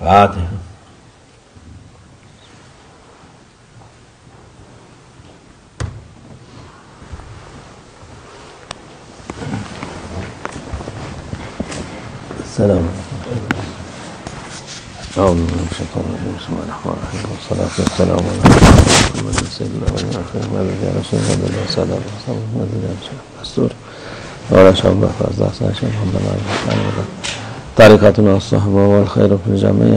Fatiha. Selamun aleyküm. Euzubillahimineşşeytanirracim. Bismillahirrahmanirrahim. Vessalatu vesselamu ala Muhammedin seyyidina ve nâfî mevlidâ Resulullah ve sallallahu aleyhi ve sellem. Ve ala şahbâh fazla sâşen hamdana ve tarikatuna as-sahbâ vel hayru fil cemiyye.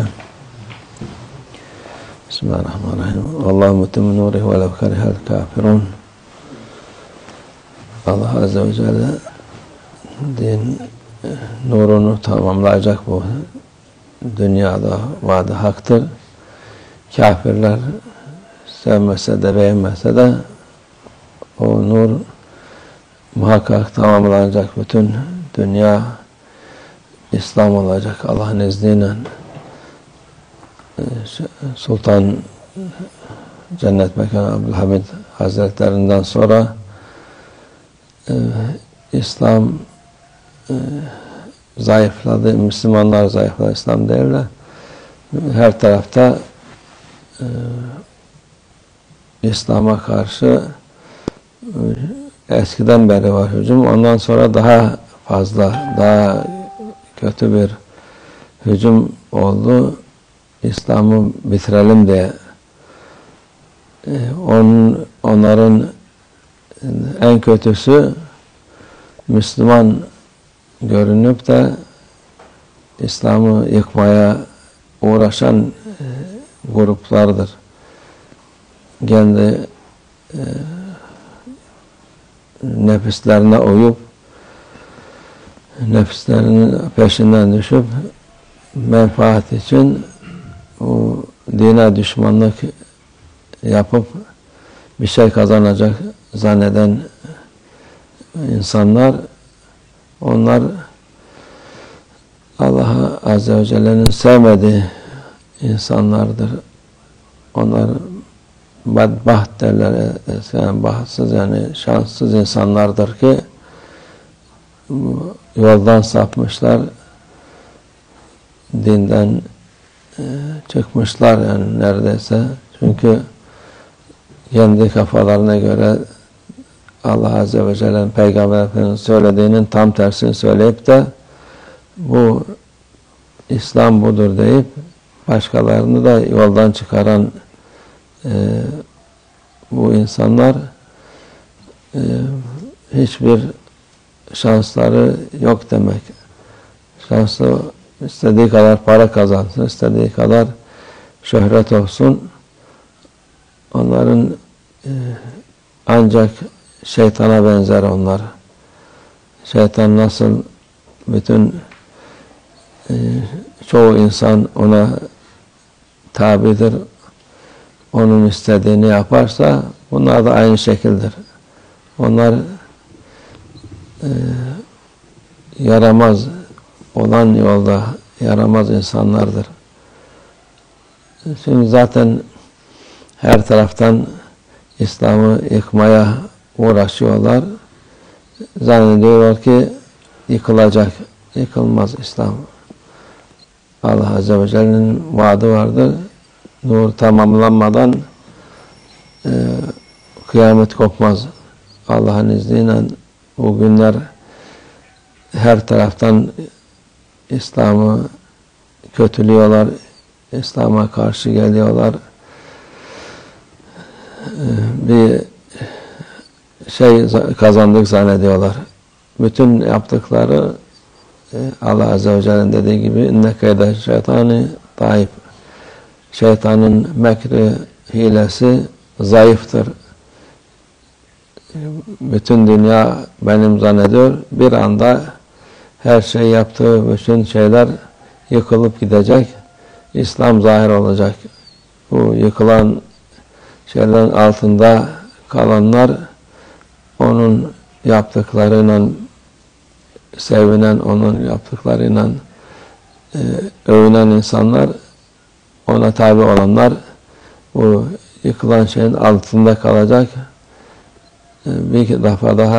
Bismillahirrahmanirrahim. Allahu mutimmu nûrihi ve lev kerihel kâfirûn. Allah Azze ve Celle din nurunu tamamlayacak bu dünyada vaadi haktır. Kafirler sevmese de beğenmese de o nur muhakkak tamamlanacak. Bütün dünya İslam olacak Allah'ın izniyle. Sultan Cennet Mekanı Abdülhamid Hazretlerinden sonra İslam zayıfladı, Müslümanlar zayıfladı, İslam değil de her tarafta İslam'a karşı eskiden beri var hücum. Ondan sonra daha fazla, daha kötü bir hücum oldu. İslam'ı bitirelim diye. Onların en kötüsü Müslüman görünüp de İslam'ı yıkmaya uğraşan gruplardır. Kendi nefislerine uyup nefislerinin peşinden düşüp menfaat için o dine düşmanlık yapıp bir şey kazanacak zanneden insanlar, onlar Allah Azze ve Celle'nin sevmediği insanlardır. Onlar bedbaht derler, yani bahtsız, yani şanssız insanlardır ki yoldan sapmışlar, dinden çıkmışlar yani neredeyse. Çünkü kendi kafalarına göre Allah Azze ve Celle'nin Peygamber Efendimiz'in söylediğinin tam tersini söyleyip de bu İslam budur deyip başkalarını da yoldan çıkaran bu insanlar hiçbir şansları yok demek. Şanslı, istediği kadar para kazansın, istediği kadar şöhret olsun, onların ancak şeytana benzer onlar. Şeytan nasıl bütün çoğu insan ona tabidir, onun istediğini yaparsa bunlar da aynı şekildir. Onlar yaramaz olan yolda yaramaz insanlardır. Şimdi zaten her taraftan İslam'ı yıkmaya uğraşıyorlar. Zannediyorlar ki yıkılacak. Yıkılmaz İslam. Allah Azze ve Celle'nin vaadi vardır. Nur tamamlanmadan kıyamet kopmaz. Allah'ın izniyle bu günler her taraftan İslam'ı kötülüyorlar. İslam'a karşı geliyorlar. Bir şey kazandık zannediyorlar. Bütün yaptıkları Allah Azze ve Celle'nin dediği gibi inne keyde şeytani daif. Şeytanın mekri, hilesi zayıftır. Bütün dünya benim zannediyor. Bir anda her şey yaptığı bütün şeyler yıkılıp gidecek. İslam zahir olacak. Bu yıkılan şeylerin altında kalanlar onun yaptıklarıyla sevinen, onun yaptıklarıyla övünen insanlar, ona tabi olanlar bu yıkılan şeyin altında kalacak. Bir defa daha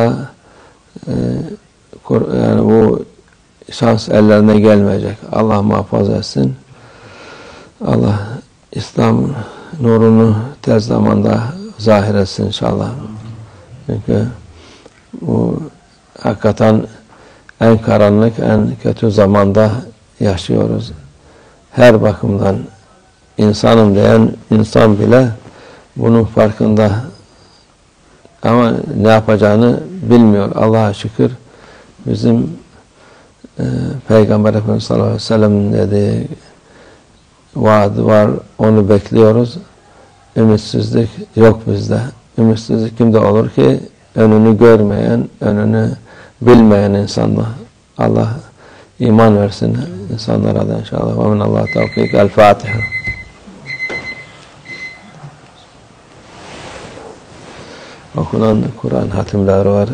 yani bu şans ellerine gelmeyecek. Allah muhafaza etsin. Allah İslam nurunu tez zamanda zahir etsin inşallah. Çünkü bu hakikaten en karanlık, en kötü zamanda yaşıyoruz. Her bakımdan insanım diyen insan bile bunun farkında ama ne yapacağını bilmiyor. Allah'a şükür bizim Peygamber Efendimiz sallallahu aleyhi ve sellem dediği vaadi var, onu bekliyoruz. Ümitsizlik yok bizde. Ümitsizlik kimde olur ki? Önünü görmeyen, önünü bilmeyen insanlar. Allah iman versin insanlara da inşallah. Ve minallah tevfik. El Fatiha. Okunan Kur'an hatimleri var.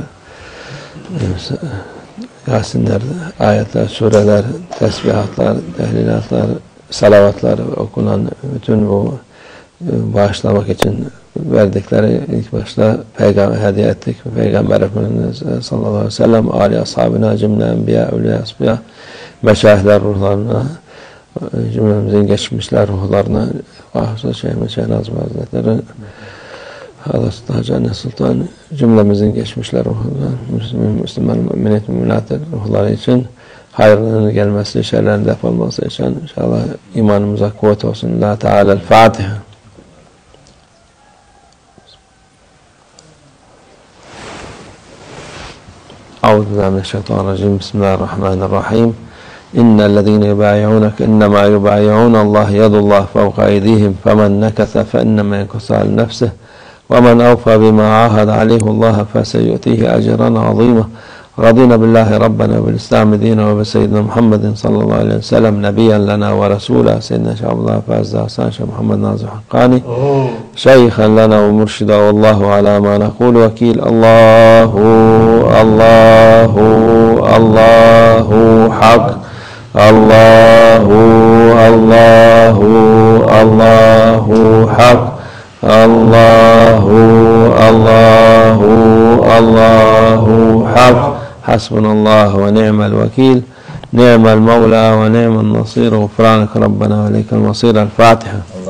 Yasinler, ayetler, sureler, tesbihatlar, tehlilatlar, salavatlar okunan bütün bu bağışlamak için verdikleri ilk başta Peygamber hediye ettik. Peygamber Efendimiz sallallahu aleyhi ve sellem, âli ashabına, cümle enbiya, evliya, asbiya, meşayihler ruhlarına, cümlemizin geçmişler ruhlarına, Vahşi Şeyh Meşayih Nazım Hazretleri, Hazreti Hacı Anne Sultan, cümlemizin geçmişler ruhlarına, Müslüman, müminat, müminat ruhları için hayırlarının gelmesi, şerlerin def olması için inşallah imanımıza kuvvet olsun. La Teala'l Fatiha. Euzubillahimineşşeytanirracim. Bismillahirrahmanirrahim. İnnellezîne yubâyi'ûneke innemâ yubâyi'ûne Allah yedullah fevka eydîhim femen nekese fe innemâ yenkese al nefsih ve men evfâ bimâ âhad aleyhullâhe feseyu'tîhi ecran azîmah. رضينا بالله ربنا وبالإسلام دينا وبسيدنا محمد صلى الله عليه وسلم نبيا لنا ورسولا سيدنا شيخ الله فاز حسن شيخ محمد ناصر حقاني شيخا لنا ومرشدا والله على ما نقول وكيل. الله الله الله حق الله الله الله حق الله الله الله حق. حسبنا الله ونعم الوكيل نعم المولى ونعم النصير غفرانك ربنا وإليك المصير. الفاتحة.